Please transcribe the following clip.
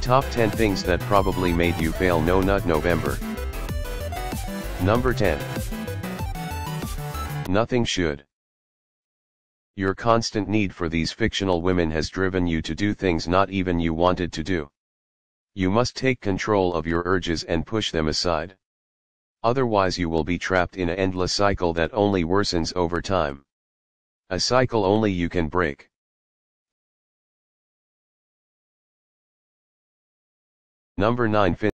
Top 10 things that probably made you fail No Nut November. Number 10. Nothing should. Your constant need for these fictional women has driven you to do things not even you wanted to do. You must take control of your urges and push them aside. Otherwise you will be trapped in an endless cycle that only worsens over time. A cycle only you can break. Number 9.